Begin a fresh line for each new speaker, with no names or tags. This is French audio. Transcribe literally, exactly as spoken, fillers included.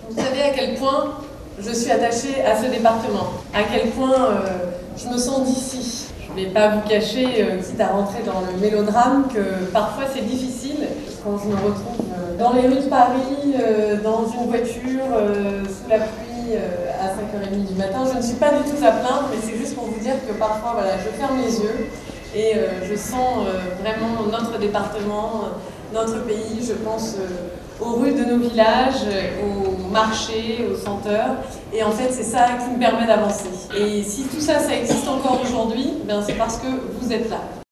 Vous savez à quel point je suis attachée à ce département, à quel point euh, je me sens d'ici. Je ne vais pas vous cacher, euh, quitte à rentrer dans le mélodrame, que parfois c'est difficile quand je me retrouve euh, dans les rues de Paris, euh, dans une voiture, euh, sous la pluie, euh, à cinq heures trente du matin. Je ne suis pas du tout à plaindre, mais c'est juste pour vous dire que parfois voilà, je ferme les yeux et euh, je sens euh, vraiment notre département, notre pays. Je pense euh, aux rues de nos villages, aux marchés, aux senteurs. Et en fait, c'est ça qui me permet d'avancer. Et si tout ça, ça existe encore aujourd'hui, ben c'est parce que vous êtes là.